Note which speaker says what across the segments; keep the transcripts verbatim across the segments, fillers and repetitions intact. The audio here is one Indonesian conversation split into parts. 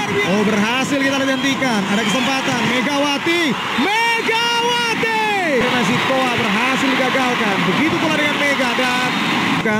Speaker 1: Oh, berhasil kita hentikan. Ada kesempatan. Megawati. Megawati. Nasi Toa berhasil digagalkan. Begitu pula dengan Mega dan kan.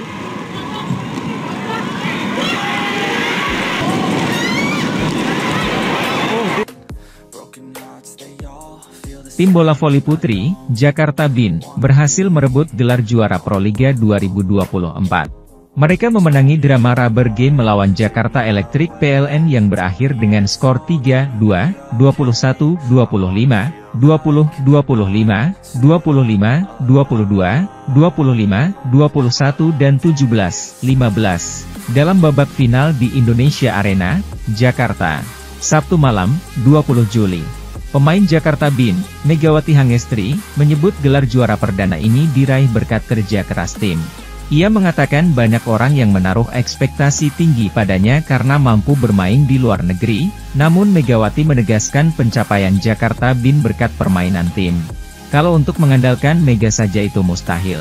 Speaker 2: Tim bola voli putri, Jakarta B I N, berhasil merebut gelar juara Proliga dua ribu dua puluh empat. Mereka memenangi drama rubber game melawan Jakarta Electric P L N yang berakhir dengan skor tiga dua, dua puluh satu dua puluh lima, dua puluh dua puluh lima, dua puluh lima dua puluh dua, dua puluh lima dua puluh satu dan tujuh belas lima belas, dalam babak final di Indonesia Arena, Jakarta. Sabtu malam, dua puluh Juli. Pemain Jakarta B I N, Megawati Hangestri, menyebut gelar juara perdana ini diraih berkat kerja keras tim. Ia mengatakan banyak orang yang menaruh ekspektasi tinggi padanya karena mampu bermain di luar negeri, namun Megawati menegaskan pencapaian Jakarta B I N berkat permainan tim. Kalau untuk mengandalkan Mega saja itu mustahil.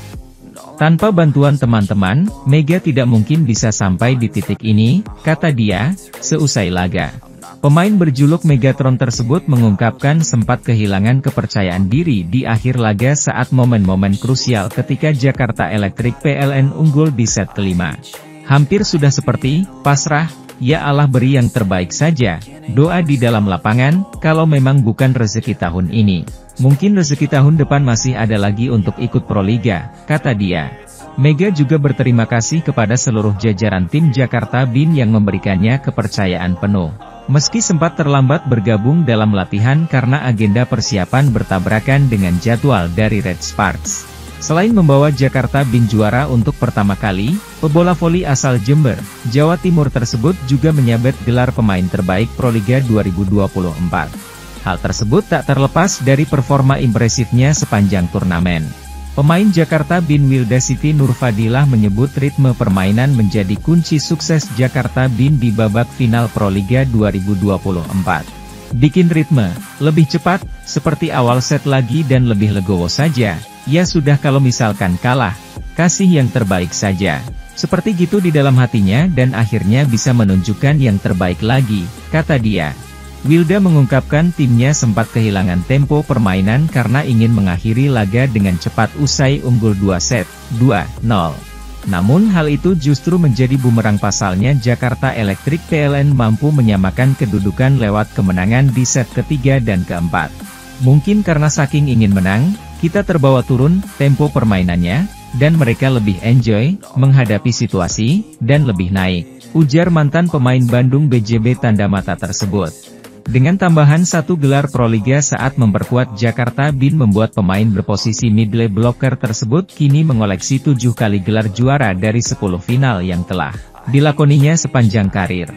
Speaker 2: Tanpa bantuan teman-teman, Mega tidak mungkin bisa sampai di titik ini, kata dia, seusai laga. Pemain berjuluk Megatron tersebut mengungkapkan sempat kehilangan kepercayaan diri di akhir laga saat momen-momen krusial ketika Jakarta Electric P L N unggul di set kelima. Hampir sudah seperti pasrah, ya Allah beri yang terbaik saja, doa di dalam lapangan, kalau memang bukan rezeki tahun ini. Mungkin rezeki tahun depan masih ada lagi untuk ikut Proliga, kata dia. Mega juga berterima kasih kepada seluruh jajaran tim Jakarta B I N yang memberikannya kepercayaan penuh. Meski sempat terlambat bergabung dalam latihan karena agenda persiapan bertabrakan dengan jadwal dari Red Sparks. Selain membawa Jakarta B I N juara untuk pertama kali, pebola voli asal Jember, Jawa Timur tersebut juga menyabet gelar pemain terbaik Proliga dua ribu dua puluh empat. Hal tersebut tak terlepas dari performa impresifnya sepanjang turnamen. Pemain Jakarta B I N Wilda Siti Nurfadilah menyebut ritme permainan menjadi kunci sukses Jakarta B I N di babak final Proliga dua ribu dua puluh empat. Bikin ritme, lebih cepat, seperti awal set lagi dan lebih legowo saja, ya sudah kalau misalkan kalah, kasih yang terbaik saja. Seperti gitu di dalam hatinya dan akhirnya bisa menunjukkan yang terbaik lagi, kata dia. Wilda mengungkapkan timnya sempat kehilangan tempo permainan karena ingin mengakhiri laga dengan cepat usai unggul dua set, dua nol. Namun hal itu justru menjadi bumerang pasalnya Jakarta Electric P L N mampu menyamakan kedudukan lewat kemenangan di set ketiga dan keempat. Mungkin karena saking ingin menang, kita terbawa turun tempo permainannya, dan mereka lebih enjoy menghadapi situasi, dan lebih naik, ujar mantan pemain Bandung B J B tanda mata tersebut. Dengan tambahan satu gelar Proliga saat memperkuat Jakarta B I N membuat pemain berposisi middle blocker tersebut kini mengoleksi tujuh kali gelar juara dari sepuluh final yang telah dilakoninya sepanjang karir.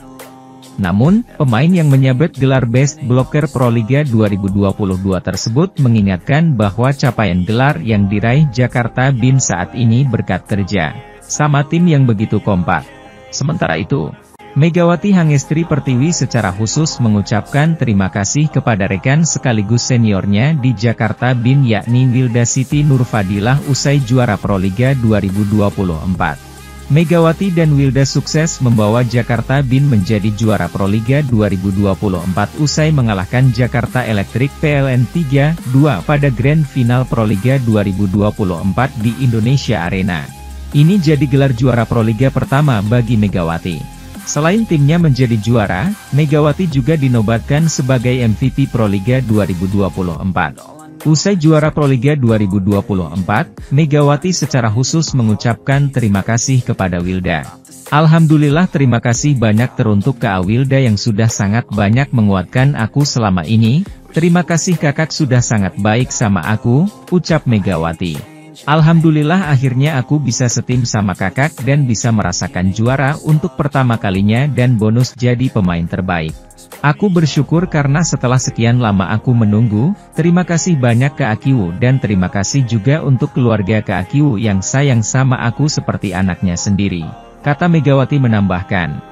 Speaker 2: Namun, pemain yang menyabet gelar Best Blocker Proliga dua ribu dua puluh dua tersebut mengingatkan bahwa capaian gelar yang diraih Jakarta B I N saat ini berkat kerja sama tim yang begitu kompak. Sementara itu, Megawati Hangestri Pertiwi secara khusus mengucapkan terima kasih kepada rekan sekaligus seniornya di Jakarta B I N yakni Wilda Siti Nurfadilah usai juara Proliga dua ribu dua puluh empat. Megawati dan Wilda sukses membawa Jakarta B I N menjadi juara Proliga dua ribu dua puluh empat usai mengalahkan Jakarta Electric P L N tiga dua pada Grand Final Proliga dua ribu dua puluh empat di Indonesia Arena. Ini jadi gelar juara Proliga pertama bagi Megawati. Selain timnya menjadi juara, Megawati juga dinobatkan sebagai M V P Proliga dua ribu dua puluh empat. Usai juara Proliga dua ribu dua puluh empat, Megawati secara khusus mengucapkan terima kasih kepada Wilda. Alhamdulillah terima kasih banyak teruntuk ke Wilda yang sudah sangat banyak menguatkan aku selama ini, terima kasih kakak sudah sangat baik sama aku, ucap Megawati. Alhamdulillah akhirnya aku bisa setim sama kakak dan bisa merasakan juara untuk pertama kalinya dan bonus jadi pemain terbaik. Aku bersyukur karena setelah sekian lama aku menunggu, terima kasih banyak ke Akiwu dan terima kasih juga untuk keluarga ke Akiwu yang sayang sama aku seperti anaknya sendiri, kata Megawati menambahkan.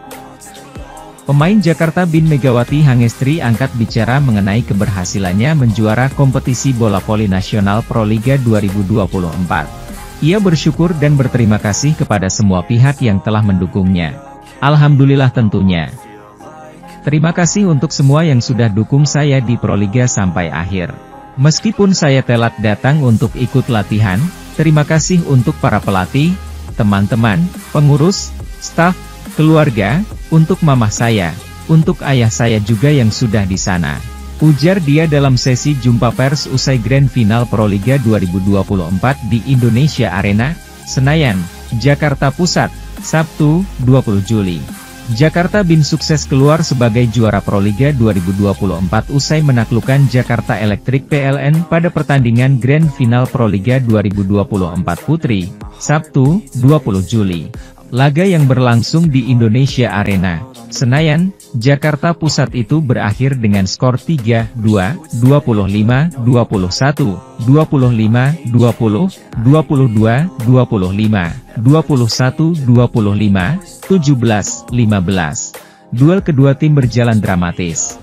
Speaker 2: Pemain Jakarta B I N Megawati Hangestri angkat bicara mengenai keberhasilannya menjuara kompetisi bola voli nasional Proliga dua ribu dua puluh empat. Ia bersyukur dan berterima kasih kepada semua pihak yang telah mendukungnya. Alhamdulillah tentunya. Terima kasih untuk semua yang sudah dukung saya di Proliga sampai akhir. Meskipun saya telat datang untuk ikut latihan, terima kasih untuk para pelatih, teman-teman, pengurus, staf, keluarga, untuk mamah saya, untuk ayah saya juga yang sudah di sana. Ujar dia dalam sesi jumpa pers usai Grand Final Proliga dua ribu dua puluh empat di Indonesia Arena, Senayan, Jakarta Pusat, Sabtu, dua puluh Juli. Jakarta Bin sukses keluar sebagai juara Proliga dua ribu dua puluh empat usai menaklukkan Jakarta Electric P L N pada pertandingan Grand Final Proliga dua ribu dua puluh empat Putri, Sabtu, dua puluh Juli. Laga yang berlangsung di Indonesia Arena, Senayan, Jakarta Pusat itu berakhir dengan skor tiga dua, dua puluh lima dua puluh satu, dua puluh lima dua puluh, dua puluh dua dua puluh lima, dua puluh satu dua puluh lima, tujuh belas lima belas. Duel kedua tim berjalan dramatis.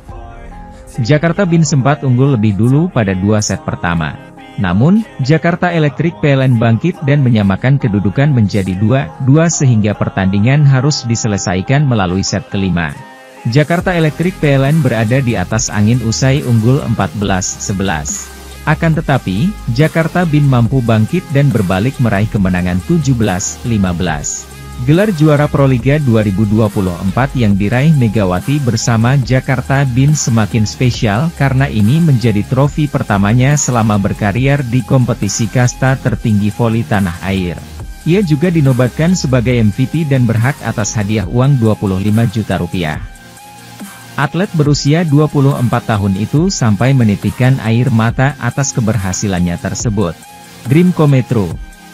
Speaker 2: Jakarta Bin sempat unggul lebih dulu pada dua set pertama. Namun, Jakarta Electric P L N bangkit dan menyamakan kedudukan menjadi dua dua sehingga pertandingan harus diselesaikan melalui set kelima. Jakarta Electric P L N berada di atas angin usai unggul empat belas sebelas. Akan tetapi, Jakarta Bin mampu bangkit dan berbalik meraih kemenangan tujuh belas lima belas. Gelar juara Proliga dua ribu dua puluh empat yang diraih Megawati bersama Jakarta Bin semakin spesial karena ini menjadi trofi pertamanya selama berkarier di kompetisi kasta tertinggi voli tanah air. Ia juga dinobatkan sebagai M V P dan berhak atas hadiah uang dua puluh lima juta rupiah. Atlet berusia dua puluh empat tahun itu sampai menitikkan air mata atas keberhasilannya tersebut. Dreamco Metro.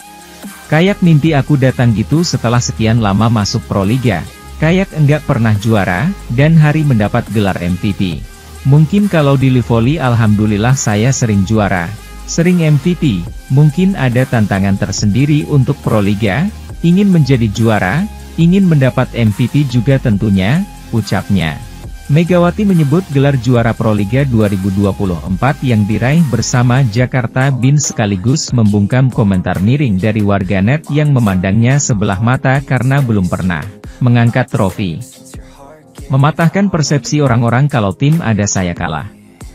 Speaker 2: Kayak mimpi aku datang gitu setelah sekian lama masuk Proliga. Kayak enggak pernah juara, dan hari mendapat gelar M V P. Mungkin kalau di Livoli alhamdulillah saya sering juara, sering M V P, mungkin ada tantangan tersendiri untuk Proliga, ingin menjadi juara, ingin mendapat M V P juga tentunya, ucapnya. Megawati menyebut gelar juara Proliga dua ribu dua puluh empat yang diraih bersama Jakarta Bin sekaligus membungkam komentar miring dari warganet yang memandangnya sebelah mata karena belum pernah mengangkat trofi. Mematahkan persepsi orang-orang kalau tim ada saya kalah.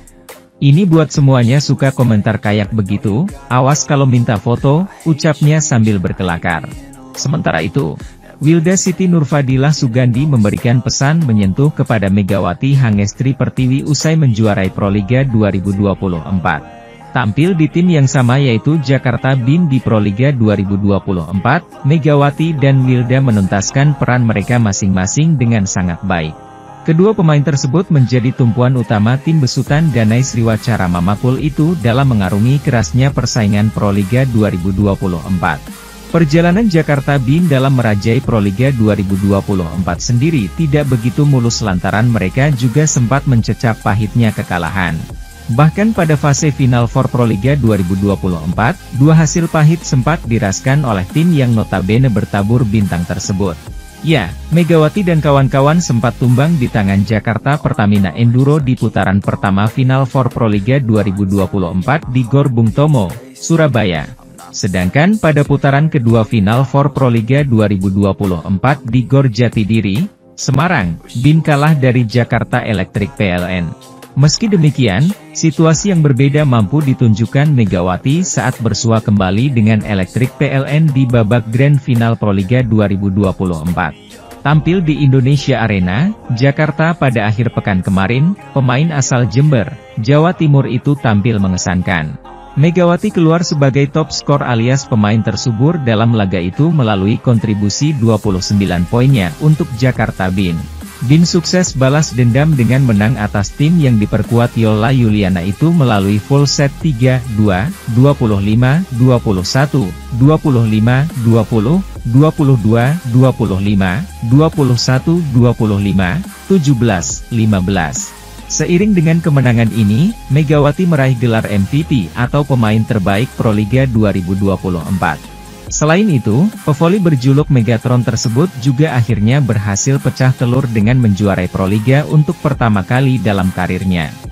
Speaker 2: Ini buat semuanya suka komentar kayak begitu, awas kalau minta foto, ucapnya sambil berkelakar. Sementara itu, Wilda Siti Nurfadilah Sugandi memberikan pesan menyentuh kepada Megawati Hangestri Pertiwi usai menjuarai Proliga dua ribu dua puluh empat. Tampil di tim yang sama yaitu Jakarta Bin di Proliga dua ribu dua puluh empat, Megawati dan Wilda menuntaskan peran mereka masing-masing dengan sangat baik. Kedua pemain tersebut menjadi tumpuan utama tim besutan Danai Sriwacara Mamapul itu dalam mengarungi kerasnya persaingan Proliga dua ribu dua puluh empat. Perjalanan Jakarta Bin dalam merajai Proliga dua ribu dua puluh empat sendiri tidak begitu mulus lantaran mereka juga sempat mencecap pahitnya kekalahan. Bahkan pada fase final for Proliga dua ribu dua puluh empat, dua hasil pahit sempat diraskan oleh tim yang notabene bertabur bintang tersebut. Ya, Megawati dan kawan-kawan sempat tumbang di tangan Jakarta Pertamina Enduro di putaran pertama final for Proliga dua ribu dua puluh empat di Gor Bung Tomo, Surabaya. Sedangkan pada putaran kedua final for Proliga dua ribu dua puluh empat di Gor Jatidiri, Semarang, Bin kalah dari Jakarta Electric P L N. Meski demikian, situasi yang berbeda mampu ditunjukkan Megawati saat bersua kembali dengan Electric P L N di babak Grand Final Proliga dua ribu dua puluh empat. Tampil di Indonesia Arena, Jakarta pada akhir pekan kemarin, pemain asal Jember, Jawa Timur itu tampil mengesankan. Megawati keluar sebagai top skor alias pemain tersubur dalam laga itu melalui kontribusi dua puluh sembilan poinnya untuk Jakarta Bin. Bin sukses balas dendam dengan menang atas tim yang diperkuat Yola Yuliana itu melalui full set tiga dua, dua puluh lima dua puluh satu, dua puluh lima dua puluh, dua puluh dua dua puluh lima, dua puluh satu dua puluh lima, tujuh belas lima belas. Seiring dengan kemenangan ini, Megawati meraih gelar M V P atau pemain terbaik Proliga dua ribu dua puluh empat. Selain itu, pevoli berjuluk Megatron tersebut juga akhirnya berhasil pecah telur dengan menjuarai Proliga untuk pertama kali dalam karirnya.